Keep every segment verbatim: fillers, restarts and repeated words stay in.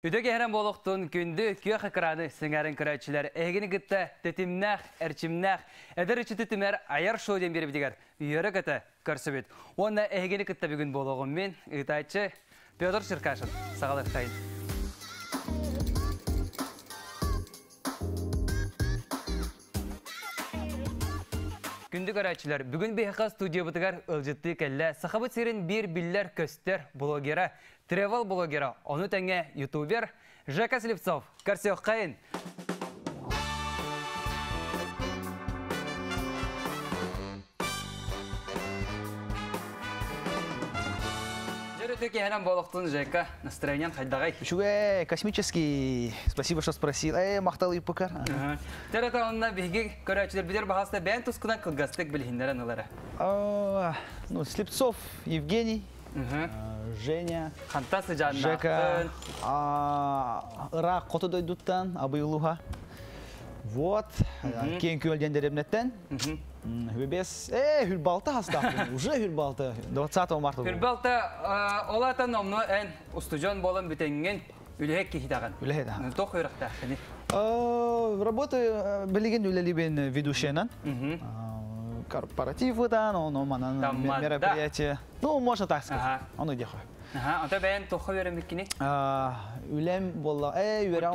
Үдөге herem болуқтun күнді күйе қақыраны сыңарын көрәтшілер әгіні күтті тетімнәқ, әрчімнәқ, әдір үші тетімер аяр шоуден бері бідігер үйері күті көрсі бет. Онна әгіні күтті бүгін болуғым мен ұйтайчы Петр Шыркашын. Сағалар қайын. Күнді көрәтшілер, бүгін бейхақа студия бұтығар ұлжытты кәлі сақабыт серін бір білдер көстер блогера, тревел блогера, оны тәңе ютубер Жека Слепцов. Көрсе қайын. Жөрөтөке хэнам болуқтың Жека. Настроениен қайдағай? Шугэ, космический. Спасибо, что спросил. Э, мақтал иппыкар. Тәрәті онына бейге көрәтшілер бідер бағасында бән тұсқынан қылғастық білгендерін олары? Ну, Слепцов, Евгений, Женя, Жека, Ра қоты дойдуттан, Абыйлуға. Вот, кейін көлден дәребнеттен. Хүбес, э, Хүлбалты хастақпын, уже Хүлбалты, двадцатого марта. Хүлбалты, олатан омны ән ұстыжон болын бүтенген үліхек кейдаған. Үліхек, да. Тоқ үйрақтақыны. Работаю, білеген үлелебен ведущенан. Корпоративыдан, он мероприятие. Ну, можно так сказать. Он иде қой. Ата бәйін тоққа өремеккені? Үлем болла, э, үйерем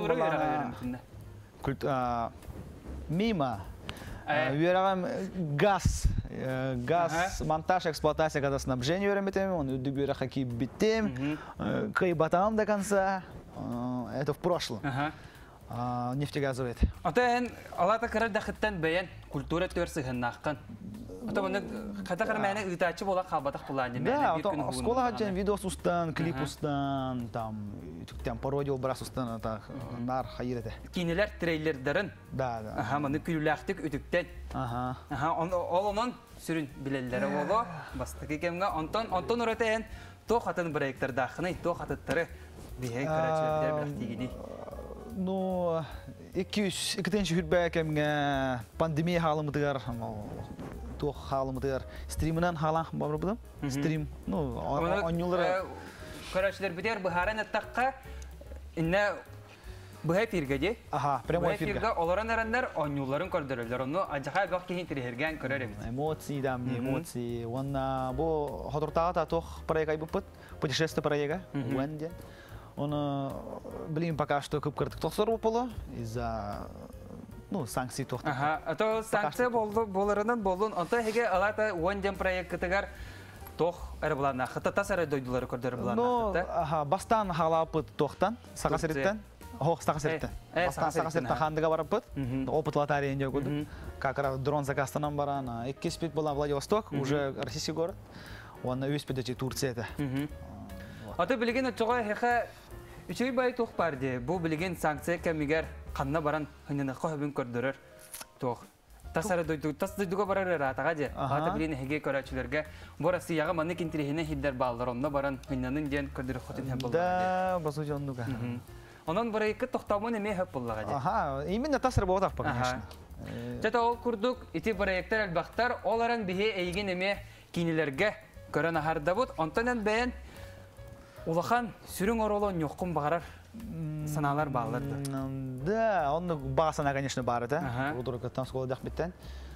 болла. Мимо. Үйерем газ. Газ, монтаж, эксплуатация, когда снабжение үйереметем, он үдік үйері қаки биттем, кайбатам до конца. Это в прошлом. Нефтегазовый. Ата ән, алата қырар дақыттан бәйін культура төрсігін наққан. Ата бұны қата қармәйіне үйтачы бола қабатақ бұлайын. Да, скола хаджан видос устан, клип устан, там, пародия образ устан, нар хайыр еті. Кейнелер трейлердерін? Да, да. Мұны күліләқтік үтіктен. Ол онын сүрін білелері олы, бастық екемге. Антон ұраты ән, тоқ атын бірайықтар дақыны, тоқ атыттары бейін көрәтшілер білақтегені. Ну, iki-üç, iki-tençi hürbəkəmə pandemiya halımıdır, tox halımıdır. Streamindən halan var buldum. Stream, no, on yıllara. Көрәшілер бідер, бұхарын әттаққа, инне бұхай фиргеде. Aha, прямой фирга. Бұхай фирга оларын әрәндер, он yılların көрдірілер. Оны ажақай бақ кейін тірігерген көрерім. Эмоции, да, мне эмоции. Онна, бұл хотыртаға тоқ проекай бұппыт, путешествие проекта, уэнде. Он, блин, пока что кубкартык тоқсор болу из-за, ну, санкций тоқты. Ага, а то санкция боларынан болуын, онта хеге алата уанден проекттігер тоқ әрі бұлана, қыта тас әрі дойдылары көрдері бұлана. Ну, ага, бастан халапыт тоқтан, сақа сереттен, оқ, сақа сереттен. Бастан сақа сереттен қандыға барапыт, опыт лотариен жау көді. Как раз дрон заказтанан баран, эккеспет была Владивосток, уже российский город, он өспедечі Турция это. Ата білген өтчіғай хеқа үшей бай тоқ барды. Бұл білген санкция кәмігер қанна баран хүнені қойбін көрдірір тоқ. Тасары дойдуға, тас дойдуға барар ратаға де. Ата білген хеге көрәтшілерге бұл Россияға маны кентерехіне хиддер балдар. Онына баран хүненің ден көрдірі қотын хеп болуға де. Да, басу жондуға. Онын бір екі тоқтауын еме хеп болуға де. Аха, именно тасыр болдақ па, конечно. Жата ол күрдік, ити проекттер әлбақтар, оларын біге әйген еме кейнелерге көрін ағарда бұд. Онтанен бәйін Улахан сүрің оролуын жоққын бағарар саналар бағылырды. Да, оны бағасана, конечно, бары, да. Удуркаттан скола дәқбеттен.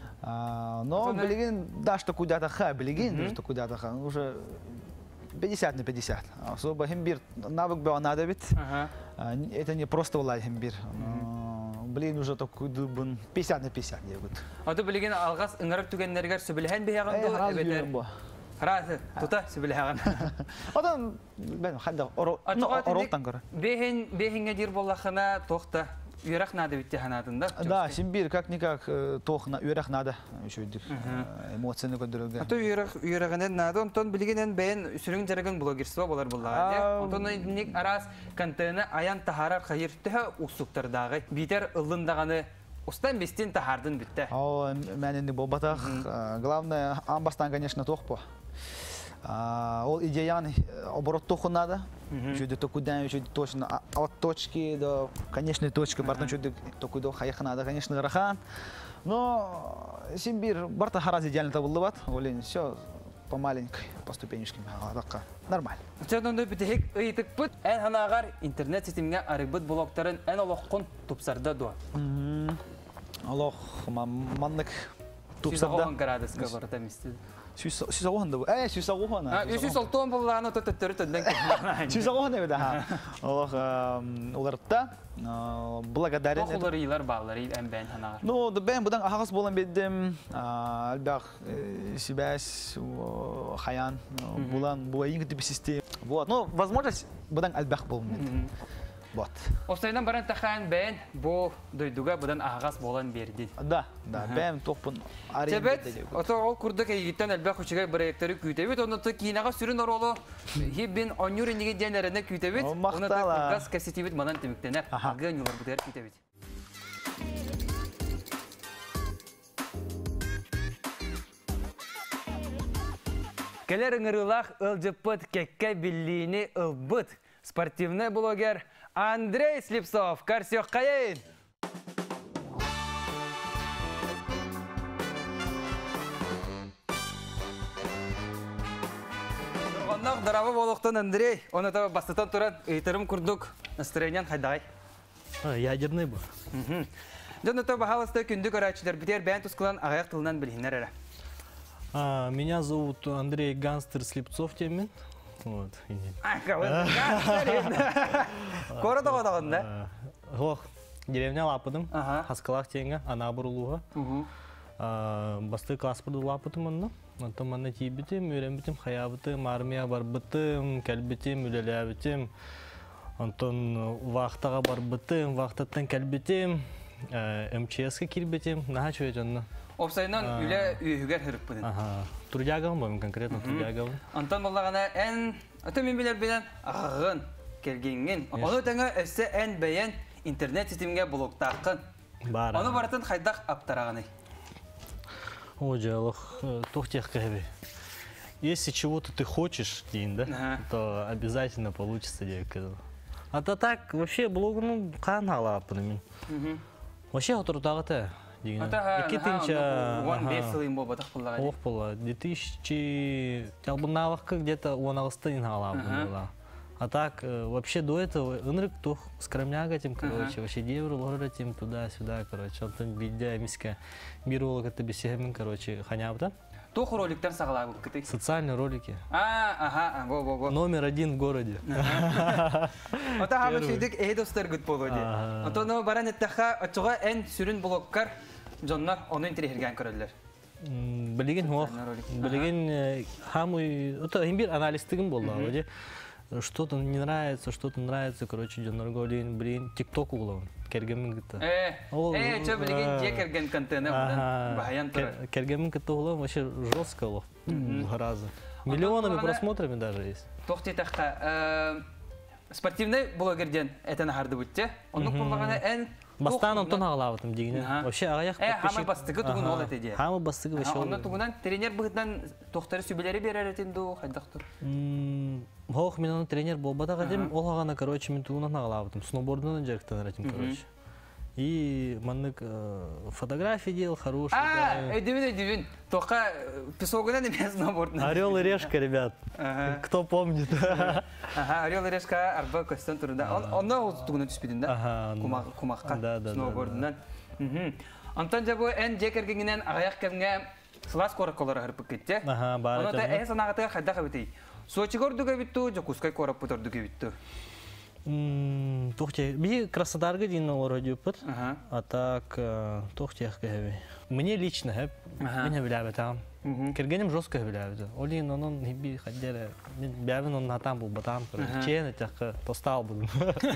Но білеген, да, что куда-то ха, білеген, что куда-то ха, уже пятьдесят на пятьдесят. Особо химбир навык был надо бит. Это не просто улай химбир. Блин, уже такой дубын пятьдесят на пятьдесят. А то білеген алғас ыңарып түгенлергер сөбілген бейяған Разы, тута сөбілеген. Одан, бәдім, қайда, оролттан көрі. Бейхінге дир болақына тоқта үйерақ нады бітте қанадында? Да, симбир, как-никак тоқына үйерақ нады. Эмоцияны көндірілген. Аты үйерағынан нады, онтон білгенен бәйін сүрін жарығын блогерсуа болар болаға. Онтон нек арас контені аян тахарар қайыр түхі ұсуқтардағы. Бейтер ұлындағаны Устан бестен тахардың бітті. О, мәнінде бұл батақ. Главное, амбастан, конечно, тоқ по. Ол идеян оборот тоқу надо. Чуды токудан, чуды точно от точки до конечной точки. Бартан чуды токудо хаяқ надо, конечно, рахан. Но Симбир, барта хараз идеально табылды бат. Олен, все. по маленькой, по ступенечкам. Нормально. Чөтөндө битек ыйтыкпыт, эн ханагар интернет системге арыбыт блоктарын эн олоққон тупсарда дуа. Аллах, маннык тупсарда. сексен градуска барда мисти. сексен да. Э, сексен. А, сексен алтон булланы төттөрү төдөн. сексен да да. Аллах, уларда благодарен. Олар илар баллары эн бен ханагар. Ну, да бен будан агас болан бедем, албак сибас хаян булан буайын тип система. Вот. Ну, возможность будан албак болмун. Вот. Остайдан баран тахан бен бу дойдуга будан агас болан берди. Да, да, бен топун арен. Тебет, ото ол курдак егиттен албак учуга проекттери күйтебит, онда кинага сүрүн оролу хибин онюринге денерене күйтебит. Онда газ кассетибит манан темиктенер. Аган юлар бутер күйтебит. Келер ыңырылах ылжыппыт кекке биллини ылбыт. Спортивный блогер Андрей Слепцов. Карсиох кайын! Оннақ дырабы болуқтан Андрей. Оны таба бастытан тұран ыйтырым күрдік. Настроениан хайдай. Ядерный бұл. Жон ұта бағалысты күнді көрәтшілер бітер бән тұсқылан ағаяқ тылынан білгенер әрі. Меня зовут Андрей Ганстер Слепцов темен. Вот. Коротко отағында? Ох, деревня Лапыдым, Хаскалақ теңі, ана бұрылуға. Басты класс бұрды Лапыдым онны. Онтан манна тейбітім, үйрен бітім, қая бітім, армия бар бітім, кәл бітім, үлелі бітім. Онтан вақтаға бар бітім, вақтаттан кәл бітім, эм че эске кел бітім. Наға чөй жонны? Опсайынан үлі үйігер хүріп бұдың? Турдягавым бөйім, конкретно Турдягавым. Антон болағана ән, өті мен білер білен ағығын, келгенген. Оны тәңі өсі ән бәйен интернет системге блоктақын. Оны баратын қайдақ аптарағаны? О, жалық, тоқтеқ кәбе. Если чего-то ты хочешь, дейін, да, то обязательно получится, деп кәділ. А то так, вообще блогын қан алапыны мен. Вообще отыртағыты. он бес сылын бол батақ бұллаға дейін? Оқ бұлла. две тысячи... Тялбыннаваққа где-то он ағыстын алапыны. А так, вообще до этого ынрык тух скромняга тем, короче, вообще девру лора тем туда-сюда, короче, он там бидя миска биролог это бесегмен, короче, ханябда. Тух роликтер сағалағы күтік? Социальные ролики. А, ага, го-го-го. Номер один в городе. Ота хабы шүйдік эйдостар күт болу де. Ота оны баран әттіға отчуға ән сүрін блоккар жоннар оны интерехерген көрелер. Білеген оқ, білеген хамы, ота химбир аналистігім болды, оде. Что-то не нравится, что-то нравится, короче, жоннар голин, блин, тикток углавын. Кергемін күтті. Э, э, чо білеген же керген контені бұдан бағаян тұры. Кергемін күтті углавын вообще жестко олық, разы. Миллионами просмотрами даже есть. Тоқти таққа, спортивный блогерден әтін ағарды бұтте. Оны құлағана ән... Бастан онтон ағалауытым дегені. Вообще ағаяқ подписчик. Э, хамы бастығы тұғын ол әтеде. Хамы бастығы вообще ол. Онын тұғынан тренер бұғыдан тоқтары сөбелері берер әтенді о, қайдақ тұр? Хоқ, мен оны тренер болбадаға дем, ол ағана, короче, мен тұғынан ағалауытым. Сноубордынан жарықтан әретім, короче. И маннык фотографии делал хорошие. А, эдивин, эдивин. Тоқа песогынан емес сноубордынан. Орел и решка, ребят. Кто помнит. Орел и решка арба көстен тұрында. Онна ол тұғынан түспейдің, да? Кумаққа сноубордынан. Антон жабы ән жекергенінен ағаяқ кәмге сылас қорық қолары ғырпық кетті. Оны да әйе санағатыға қайдаға бітей. Сочи көрдігі бітті, жокускай қорап бұтырдығы бітті. Тухте, би Краснодарга дейін олар өдеппіт, а так тухтех кәбе. Мне лично хэп, мен біләбі тағым. Кергенім жостка біләбі. Олин оның би қаддері, мен бәбін оның атам бұл батам, чейін әтеқі тостал бұдым.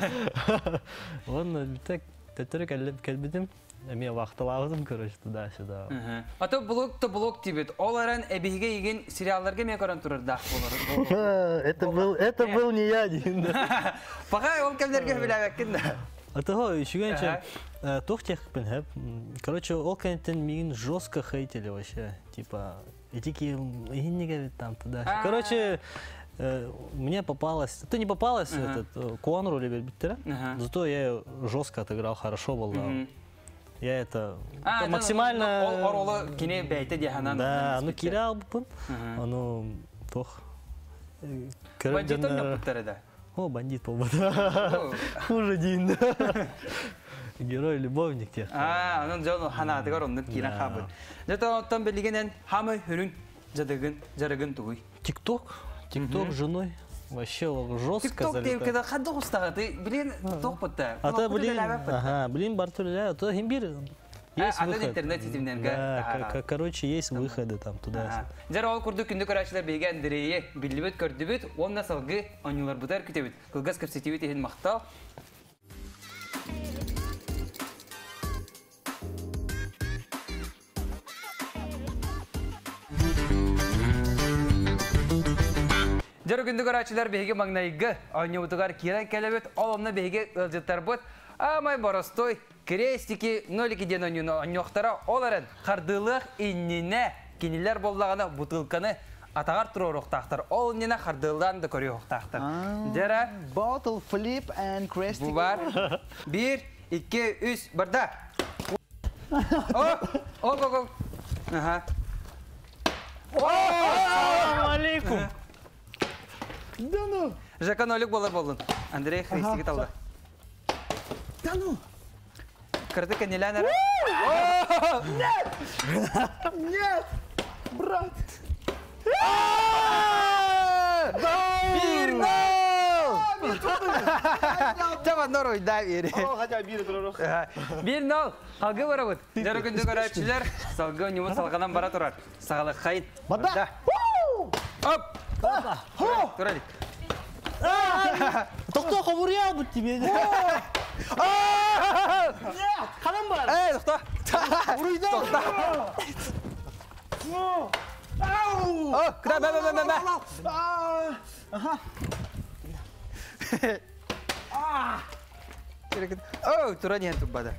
Оны бітек тәттірі кәлбедім. Мен вақтылауызым, короче, туда-сюда. Ата блог-то блог тибет. Оларан әбейге еген сериалларға мен көрін тұрырдақ болар. Это был не я, дейін. Паға ол кәмдерге біләбәккен да. Ата ғой, үшігенше, тоқ текпін әп. Короче, ол кәнттен мен жестко хейтили вообще. Типа, этики, неге там туда. Короче, мне попалось, это не попалось, этот Куан роли беттері. Зато я жестко отыграл, хорошо был. Я это максимально... Оролы кине бәйті дияханан. Да, ну кире албыпын. Оно тох. Бандит он yapıttары да? О, бандит болбады. Хуже дейін. Герой-любовник те. А, onun жолы ханатығар онын кире қабы. Жата оттан білігенен хамы хүрін жадығын, жарығын туғый. Тик-ток. Тик-ток с женой. Вообще жестко Тик-ток залетает. дейіп кеді қады құстағы? Ты, блин, тоқ бұтта. А то, блин, ага, блин, Бартуля, то имбирь. Есть А, выход. интернет сетевнен. Да, короче, есть выходы там туда. Жара ол күрді күнді көрәшілер бейген дірейе білібіт көрдібіт, онна салғы оңылар бұтар күтебіт. Кылғас көрсетебіт ехін мақтал. Жара күнді көрәшілер бейге маңнайғы оңы бұтығар керен кәлебет, ол онна бейге ұлжыттар бұт. Амай боростой, крестики, нолики ден оңықтара оларын қардылық инніне кенелер боллағаны бұтылқаны атағар тұру оқтақтыр. Ол инніне қардылдан да көрі оқтақтыр. Жара. Bottle, flip and crest. Бұл бар. Бір, екі, үш, бірда. О, о, о, о. Аха. Ассаламу алейкум. Да ну! Жака нолик болар болдың. Андрей христиге талды. Да ну! Кырды кенелен әрі? Нет! Нет! Брат! Bir nol! Tamam, nor oyda biri. Хотя бир тұрырық. Bir nol. Қалғы бара бұд. Жары күнді көрәтшілер, салғы өнімі салғанан бара тұрар. Сағалық қайын. Бада! Оп! Тұралик. Тоқта қабырия бұд тебе. Қанам бар? Эй, тоқта! Ұрыйда! О, күда, бә, бә, бә, бә. О, тұра нен тұббады.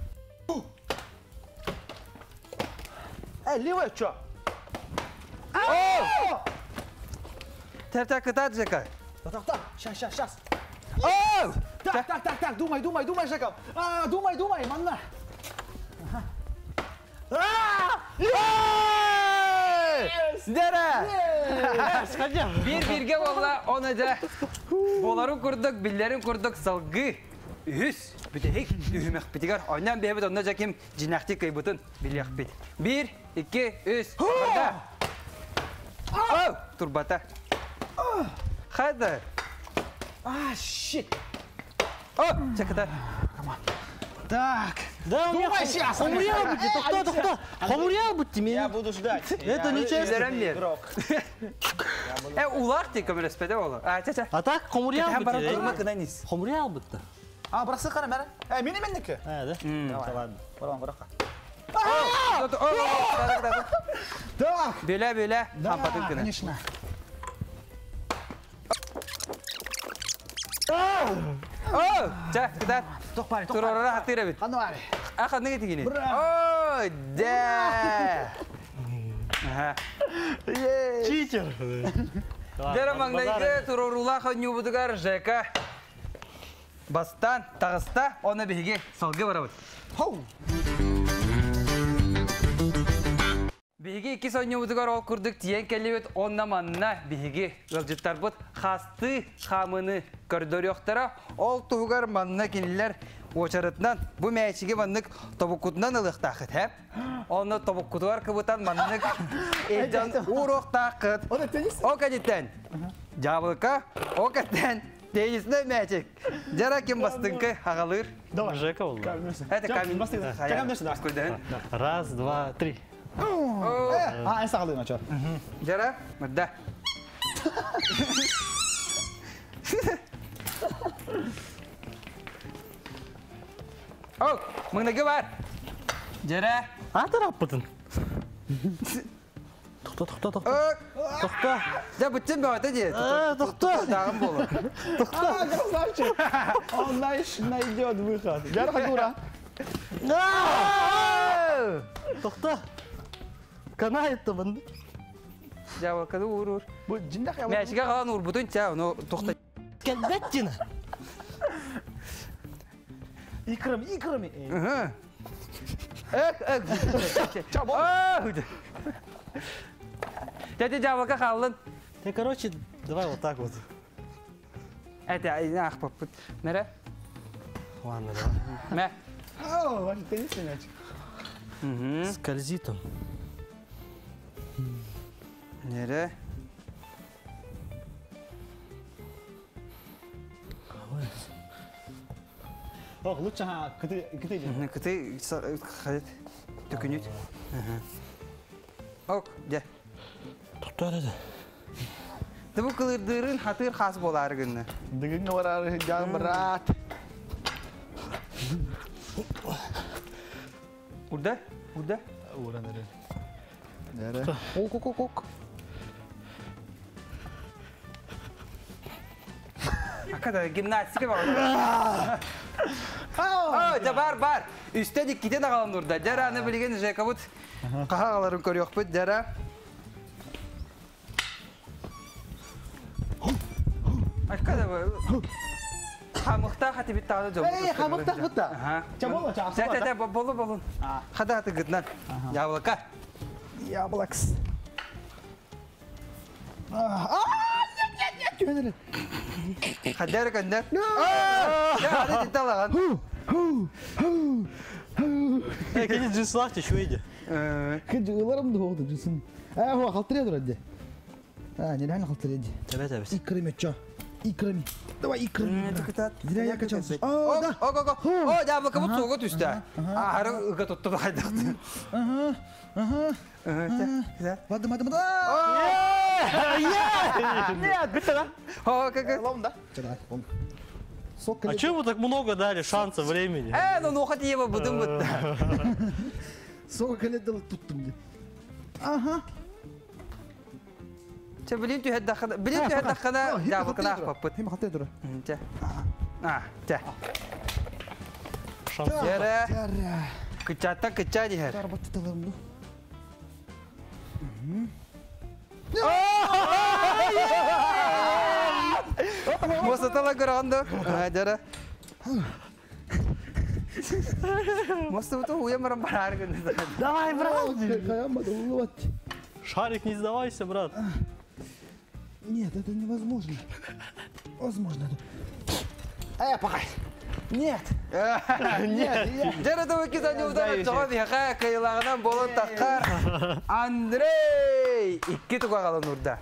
Эй, левая чё? Тәп-тәп күтады, Жека. Так, так, щас, щас, щас. О! Так, так, так, так, думай, думай, думай, Жеков. А, думай, думай, манна. Сіздері! Bir-birге болла, оны да боларын көрдік, білдерін көрдік, салғы үз бүтек үйімек бітігер. Ойнан бейбіт, онда жакем жинақты көйбітін білек біт. Bir, iki, üç, бірда. Оу, турбата. Қайды. А, щит. О, чекатар. Так. Да, у меня Думай сейчас. хомурия бұд. Тоқта, тоқта. Хомурия бұд тебе. Я буду ждать. Это нечестно. Üzерен бер. Э, улақ тек көмір өспеді олы. А, ча-ча. А так хомурия Hem бұд. bana durma kınayız. Хомурия бұд. А, брасы қара мәрі. Э, мені менікі. А, да? Давай. Ладно. Барам, бараққа. Так. Бөле, бөле. Да, Хампатын күні. конечно. О, ча, кыдар. Тоқ пари, тоқ пари. Туророра хаттыра бит. Қаны бари. А, қадны кеті кені? Бра. О, да. Аха. Читер. Дәрі маңдайғы турорула қаню бұдығар Жека. Бастан, тағыста, оны бейге салғы бара бұд. Хоу. Бейге екі соны бұдығар ол күрдік тиен кәлі өт, онна манна бейге ғылжыттар бұд. Қасты қамыны көрдір yoқтара, ол тұғығар манна кенілер очарытынан bu мәйшіге маннық тобыққұтынан ылықтақыт, әп? Оны тобыққұтығар кыбытан маннық елден ұроқтақыт. Оны тенис? О кәдеттен. Жабылқа, о кәдеттен. Тенисіне мәчік. Жара кем бастыңқы ағалыр. Жека болды. Это камин. Раз, два, три. А, ән сағылығын açar. Жара, мұрда. О, мұңнығы бар. Жара. А, тарап бұтын. Тоқта, тоқта, тоқта. Тоқта. Да, бұттен бі өті де. Тоқта. Дағым болу. А, красавчик. Он найдет выход. Жарха дура. Тоқта. Канайытты бұнды. Жабы, қады ұр-ұр. Бұл жіндақ я Мәшіге қалан ұр бұтын ча, оны тоқта. Кәлбәттіні. İkrım, ikrım. Эк, эк. Чабо. Дядя Джавака халын. Ты, короче, давай вот так вот. Это ах попут. Нере? Ладно, давай. Мэ. О, ваш теннисный мяч. Мгм. Скользит он. Нере? Ох, лучше ха, кыты, кыты. Мгм. Ты ходит. Төкүнүт. Ок, де. Туттар еді. Ты бу кылырдырын хатыр хас болар гынны. Дыгынга барар, жагым брат. Урда? Урда? Уран эре. Эре. Ок, ок, ок, ок. Акада гимнастика бар. Aa, ja бар, бар. Üstelik giden ağalım orada. Jara ne bilgen Jekabut. Qahaların körüyor bu jara. Akada bu. Hamıqta hati bit tağda job. Ey, hamıqta butta. Aha. Çabolo, çabolo. Sen de bolu bolu. Hada hati gitnan. Yavlaka. Яблокс. А, нет, нет, нет, gönderi. Hader gönder. Ya hadi talagan. Какие джинслахты, что иди? Kıcılarım da oldu cüsün. Ha, o haltırıyor durdu. Ha, ne lan haltırıyor? Тебе, тебе. İkram et ço. İkram. Давай ikram. Tıkıtat. Direkt yakacağım. Aa, da. Ok, ok, ok. O, yavlaka bu soğuk üstte. Aa, harı ıga tuttu da haydaktı. Aha. Aha. Güzel. Hadi hadi hadi. Нет, биtte, да? О, как. Лом да. Чадай. Он. Сок. А чего вы так много дали шанса времени? Э, ну ну хоть его будем вот. Сок каледал tuttum diye. Aha. Че блин ты хадахана. Блин ты хадахана. Да, вот когда попыт. Hem haltaya dur. Че. А, че. Шанс. Яра. Yara. Кычата кычади хер. Araba tutalım bu. Мостатала гранда. Жара. Мосту уя марам барар гэнэ. Давай, брат. Kayamadım вот. Шарик, не сдавайся, брат. Нет, это невозможно. Возможно. Эй, пахай. Нет. Нет. Жара да выкида не удара. Чоғады яқа кайлагынан болон таққар. Андрей. Икки туға қалын урда.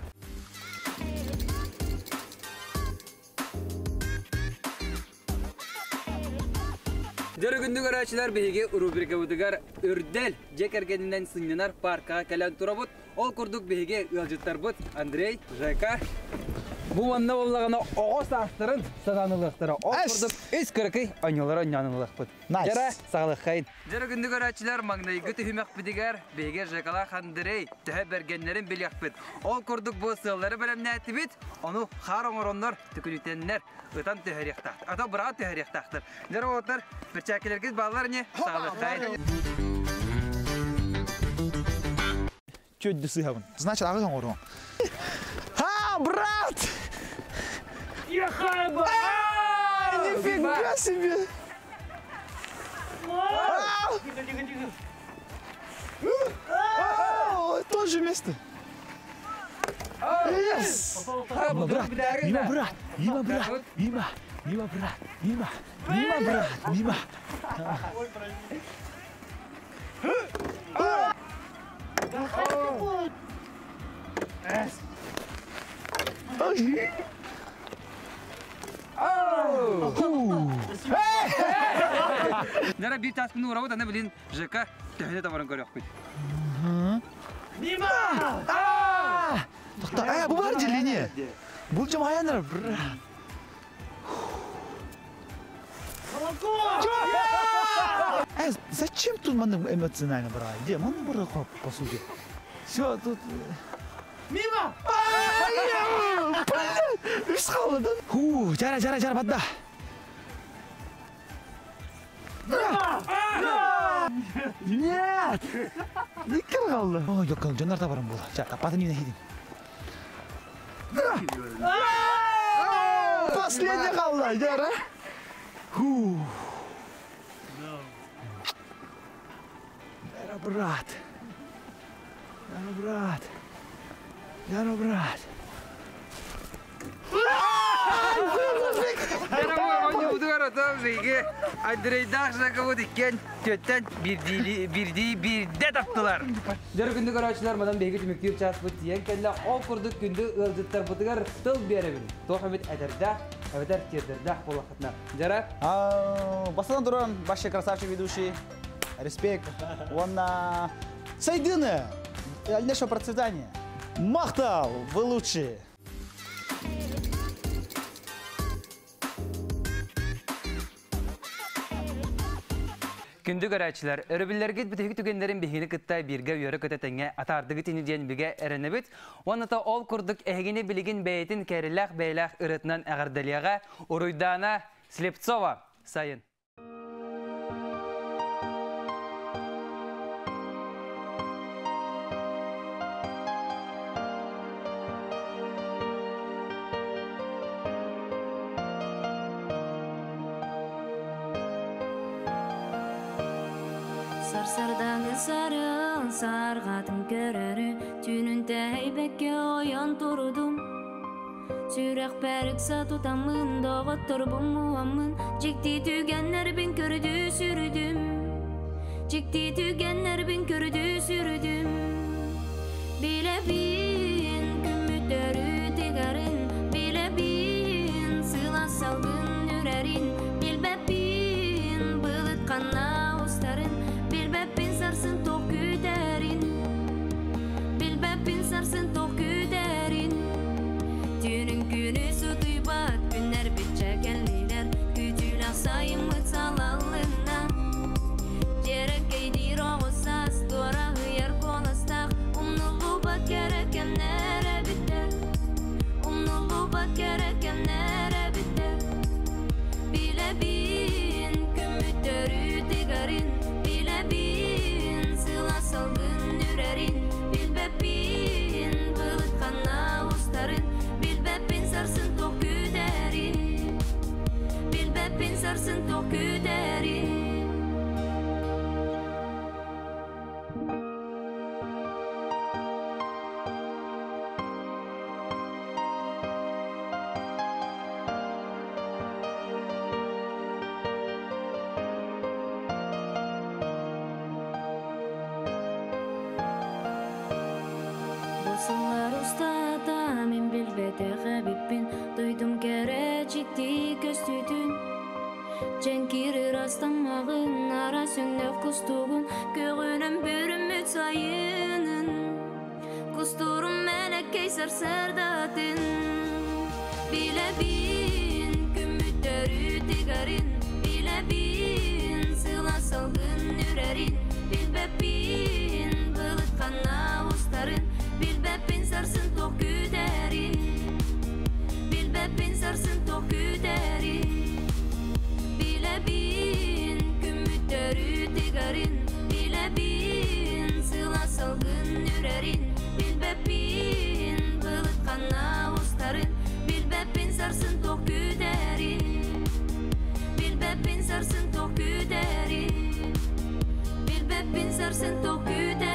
Жары күнді көрәшілер бейге рубрика бұдығар үрдел жекергенінен сыңнынар паркаға кәлін тұра бұд. Ол күрдік бейге ұлжыттар бұд. Андрей, Жайка. Бұл манна болағына оғыз астырын сағанылықтары. Ол күрдік үз көрікі ойнылары ойнанылық бұд. Жара сағылық қайын. Жары күнді көрәшілер маңнайғы түхімек бұдығар бейге Жайкала Андрей түхі бергенлерін білек бұд. Ол күрдік бұл сыллары бөлімне әті бұд. Оны қар оңыронлар түкінітенлер ұтан түхәрек тақтыр. Ата бұраға түхәрек тақтыр. Жары отыр бірчәкелерге балалар не сағылық қайын. Чуть дысыгавын. Значит, ағыз оңырын. Ха, брат! Ехай, ба! Нифига себе! Тоже место. Yes! Има, брат! Има, брат! Има, брат! Има! Има, брат! Има! Има, брат! Има! Жара bir taskını uğradı ne bilin Жека тәһне табарын көрөк бит. Нима! Тоқта, ай, бұл бар деление. Бұл жам аяндар, брат. Эй, зачем тут маны эмоционально брать? Где? Маны брать по сути. Все, тут... Мимо! Ай, блин! Үш қалыдан. Ху, жара, жара, жара, бадда. Нет! Не қалды. Ой, жоқ қалды, жанар табарым бұл. Жа, тапатын мені хейдім. Последний қалды, жара. Ху. брат. Яно, брат. Яно, брат. Дорогой, он не удара там же, иге. Андрей Дахша кого дикен, төттен бирди бирди бирде таптылар. Дөрү күндү карачлар, мадан беги түмүктүп часпыт диен келла ол курдук күндү ылжыттар бутыгар тыл беребин. Тохамет адерда, авдар тедерда болахатна. Жара? А, бастан туран, башчы красавчик ведущий. Респект. Он на Сайдыны. Дальнейшего процветания. Махтал, вы лучшие. Күндү карачылар, өрөбүлләргә битеге түгеннәрен бихине кыттай биргә йөрө көтәтәңгә атардыгы тини дигән биге эренебит. Онда ол курдык әгене билеген бәйтин кәриләх бәйләх ырытнан әгәрдәлияга Уруйдана Слепцова сайын. Sarsardağı sarıl, sarğatım görürü, tünün teybekke oyan turudum. Sürek periksa tutamın, doğut turbum muamın, cikti tügenler bin kördü sürüdüm. Cikti tügenler bin kördü sürüdüm. Bile bin kümmütörü tigarın, bile bin sıla salgın ürerin, bilbe bin bılıt kanna ustarın. Bilbepin sarsın tok güderin, bilbepin sarsın tok güderin. Tünün günü su duybat, günler bitçekenliler, gücül asayım mıtsalalına. Cerek geydir oğuzsaz, dora hıyar konastak, umnulu bat gerekemlere biter. Umnulu bat gerekemlere biter. Bile bin kümmütörü tigarin, bin sıla salgın ürerin, bilbepin bılıt kanna ustarın, bilbepin sarsın tok güderin, bilbepin sarsın tok güderin. Sıllar ustada min bilbete habibin, duydum gerecekti göstüdün. Cenkiri rastlamağın, ara sönlöf kustuğun, göğünüm bürümüt sayının. Kusturum melek keysar serdatın. Bile bin kümmütörü tigarin, bile bin sıla salgın ürerin, bilbepin bılıt kanna ustarın. Bilbepin sarsın tok güderin, bilbepin sarsın tok güderin. Bile bin kümmütörü tigarin, bile bin sıla salgın ürerin, bilbepin bılıt kanna ustarın. Bilbepin sarsın tok güderin, bilbepin sarsın tok güderin, bilbepin sarsın tok güderin.